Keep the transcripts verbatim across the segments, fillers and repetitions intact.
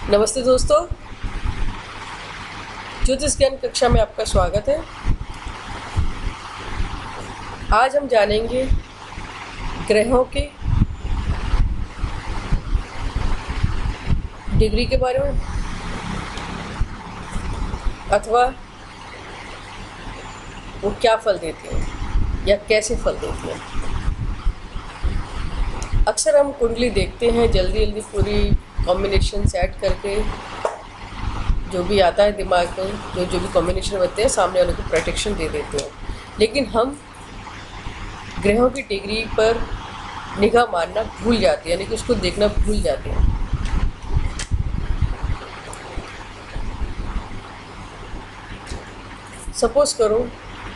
नमस्ते दोस्तों, ज्योतिष ज्ञान कक्षा में आपका स्वागत है। आज हम जानेंगे ग्रहों के डिग्री के बारे में, अथवा वो क्या फल देते हैं या कैसे फल देते हैं। अक्सर हम कुंडली देखते हैं, जल्दी जल्दी पूरी कॉम्बिनेशन सेट करके जो भी आता है दिमाग में, जो जो भी कॉम्बिनेशन बनते हैं सामने वाले को प्रोटेक्शन दे देते हैं। लेकिन हम ग्रहों की डिग्री पर निगाह मारना भूल जाते हैं, यानी कि उसको देखना भूल जाते हैं। सपोज करो,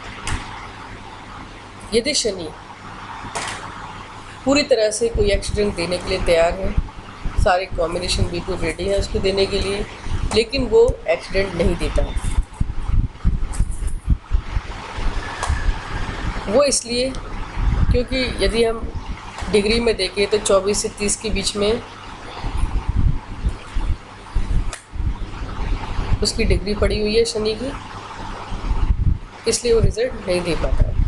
यदि शनि पूरी तरह से कोई एक्सीडेंट देने के लिए तैयार है, सारे कॉम्बिनेशन बिल्कुल रेडी है उसको देने के लिए, लेकिन वो एक्सीडेंट नहीं देता। वो इसलिए क्योंकि यदि हम डिग्री में देखें तो चौबीस से तीस के बीच में उसकी डिग्री पड़ी हुई है शनि की, इसलिए वो रिजल्ट नहीं दे पाता है।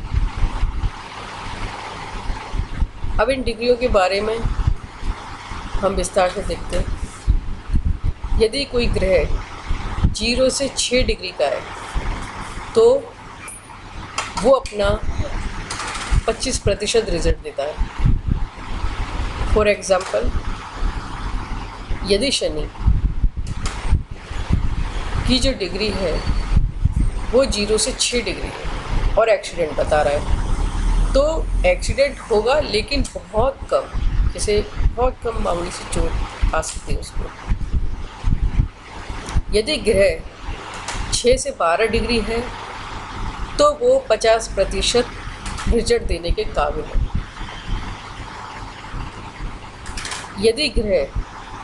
अब इन डिग्रियों के बारे में हम विस्तार से देखते हैं। यदि कोई ग्रह जीरो से छः डिग्री का है तो वो अपना पच्चीस प्रतिशत रिजल्ट देता है। फॉर एग्ज़ाम्पल, यदि शनि की जो डिग्री है वो जीरो से छः डिग्री है और एक्सीडेंट बता रहा है, तो एक्सीडेंट होगा लेकिन बहुत कम, जैसे बहुत कम मामूली से चोट आ सकती है उसको। यदि ग्रह छः से बारह डिग्री है तो वो पचास प्रतिशत रिजल्ट देने के काबिल है। यदि ग्रह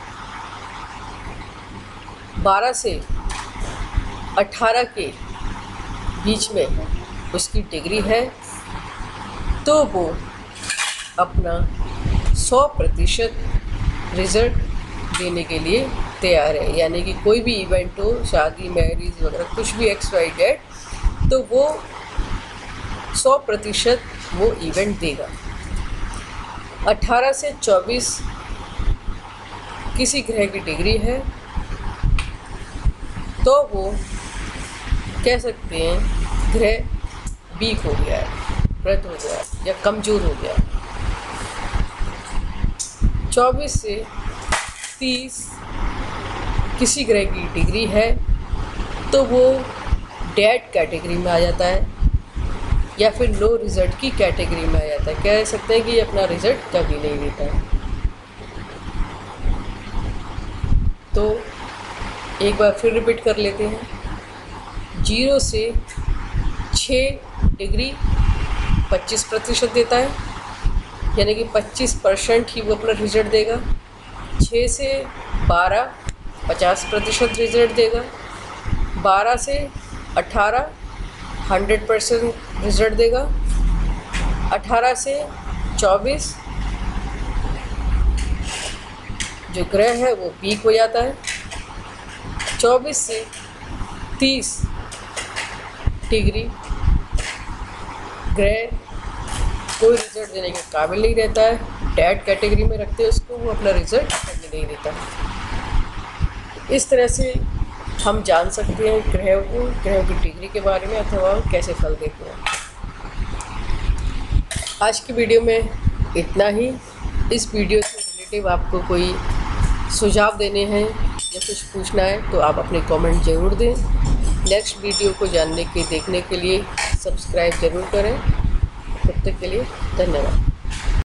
बारह से अठारह के बीच में उसकी डिग्री है तो वो अपना सौ प्रतिशत रिज़ल्ट देने के लिए तैयार है। यानी कि कोई भी इवेंट हो, शादी, मैरिज वगैरह कुछ भी एक्स वाई जेड, तो वो सौ प्रतिशत वो इवेंट देगा। अठारह से चौबीस किसी ग्रह की डिग्री है तो वो कह सकते हैं ग्रह वीक हो गया है, व्रत हो गया या कमज़ोर हो गया। चौबीस से तीस किसी ग्रह की डिग्री है तो वो डेड कैटेगरी में आ जाता है या फिर लो रिज़ल्ट की कैटेगरी में आ जाता है। कह सकते हैं कि ये अपना रिज़ल्ट कभी नहीं देता है। तो एक बार फिर रिपीट कर लेते हैं। जीरो से छः डिग्री पच्चीस प्रतिशत देता है, यानी कि पच्चीस परसेंट ही वो अपना रिजल्ट देगा। छः से बारह पचास प्रतिशत रिजल्ट देगा। बारह से अठारह हंड्रेड परसेंट रिजल्ट देगा। अठारह से चौबीस जो ग्रह है वो वीक हो जाता है। चौबीस से तीस डिग्री ग्रह कोई रिजल्ट देने के काबिल नहीं रहता है, डेड कैटेगरी में रखते हैं उसको, वो अपना रिजल्ट कभी नहीं देता। इस तरह से हम जान सकते हैं ग्रहों को, ग्रहों की डिग्री के बारे में, अथवा कैसे फल देते हैं। आज की वीडियो में इतना ही। इस वीडियो से रिलेटिव आपको कोई सुझाव देने हैं या कुछ पूछना है तो आप अपने कमेंट ज़रूर दें। नेक्स्ट वीडियो को जानने के देखने के लिए सब्सक्राइब ज़रूर करें। तब तक के लिए धन्यवाद।